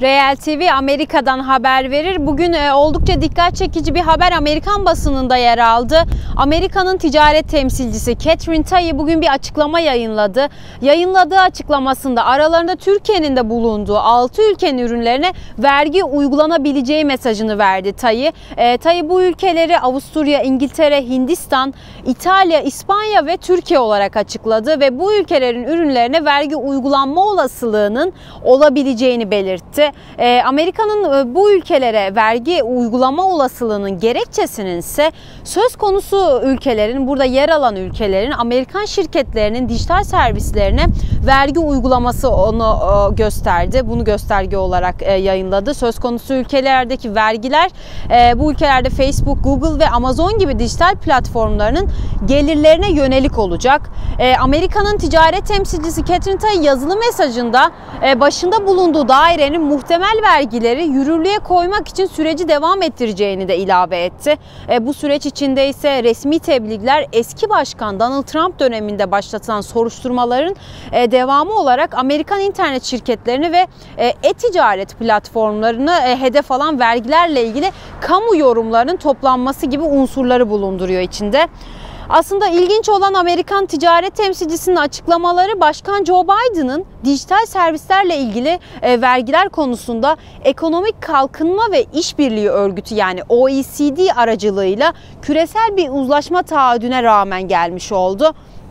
Real TV Amerika'dan haber verir. Bugün oldukça dikkat çekici bir haber Amerikan basınında yer aldı. Amerika'nın ticaret temsilcisi Katherine Tai bugün bir açıklama yayınladı. Yayınladığı açıklamasında aralarında Türkiye'nin de bulunduğu 6 ülkenin ürünlerine vergi uygulanabileceği mesajını verdi Tai. Tai bu ülkeleri Avusturya, İngiltere, Hindistan, İtalya, İspanya ve Türkiye olarak açıkladı ve bu ülkelerin ürünlerine vergi uygulanma olasılığının olabileceğini belirtti. Amerika'nın bu ülkelere vergi uygulama olasılığının gerekçesinin ise söz konusu ülkelerin, burada yer alan ülkelerin Amerikan şirketlerinin dijital servislerine vergi uygulaması onu gösterdi. Bunu gösterge olarak yayınladı. Söz konusu ülkelerdeki vergiler bu ülkelerde Facebook, Google ve Amazon gibi dijital platformlarının gelirlerine yönelik olacak. Amerika'nın ticaret temsilcisi Katherine Tai yazılı mesajında başında bulunduğu dairenin muhtemel vergileri yürürlüğe koymak için süreci devam ettireceğini de ilave etti. Bu süreç içinde ise resmi tebliğler eski başkan Donald Trump döneminde başlatılan soruşturmaların devamı olarak Amerikan internet şirketlerini ve e-ticaret platformlarını hedef alan vergilerle ilgili kamu yorumlarının toplanması gibi unsurları bulunduruyor içinde. Aslında ilginç olan Amerikan ticaret temsilcisinin açıklamaları Başkan Joe Biden'ın dijital servislerle ilgili vergiler konusunda Ekonomik Kalkınma ve İşbirliği Örgütü yani OECD aracılığıyla küresel bir uzlaşma taahhüdüne rağmen gelmiş oldu.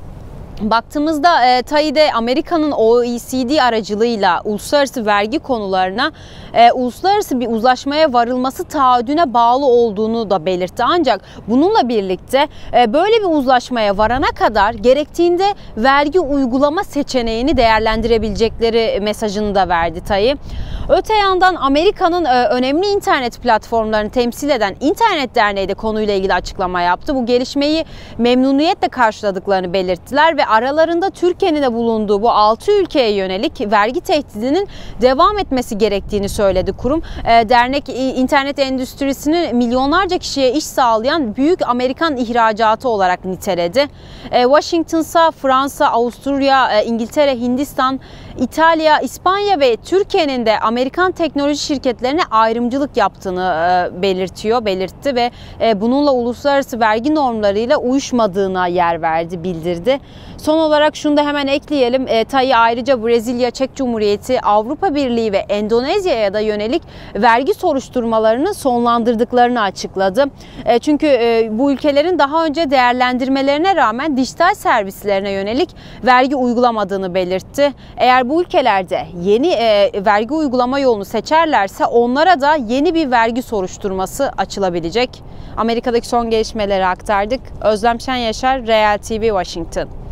Baktığımızda TAI'de Amerika'nın OECD aracılığıyla uluslararası vergi konularına uluslararası bir uzlaşmaya varılması taahhüdüne bağlı olduğunu da belirtti. Ancak bununla birlikte böyle bir uzlaşmaya varana kadar gerektiğinde vergi uygulama seçeneğini değerlendirebilecekleri mesajını da verdi TAI. Öte yandan Amerika'nın önemli internet platformlarını temsil eden İnternet Derneği de konuyla ilgili açıklama yaptı. Bu gelişmeyi memnuniyetle karşıladıklarını belirttiler ve aralarında Türkiye'nin de bulunduğu bu 6 ülkeye yönelik vergi tehdidinin devam etmesi gerektiğini söyledi kurum. Dernek internet endüstrisini milyonlarca kişiye iş sağlayan büyük Amerikan ihracatı olarak niteledi. Washington ise Fransa, Avusturya, İngiltere, Hindistan, İtalya, İspanya ve Türkiye'nin de Amerikan teknoloji şirketlerine ayrımcılık yaptığını belirtti ve bununla uluslararası vergi normlarıyla uyuşmadığına yer verdi, bildirdi. Son olarak şunu da hemen ekleyelim. TAI ayrıca Brezilya, Çek Cumhuriyeti, Avrupa Birliği ve Endonezya'ya da yönelik vergi soruşturmalarını sonlandırdıklarını açıkladı. Çünkü bu ülkelerin daha önce değerlendirmelerine rağmen dijital servislerine yönelik vergi uygulamadığını belirtti. Eğer bu ülkelerde yeni vergi uygulama yolunu seçerlerse onlara da yeni bir vergi soruşturması açılabilecek. Amerika'daki son gelişmeleri aktardık. Özlem Şen Yaşar, Real TV, Washington.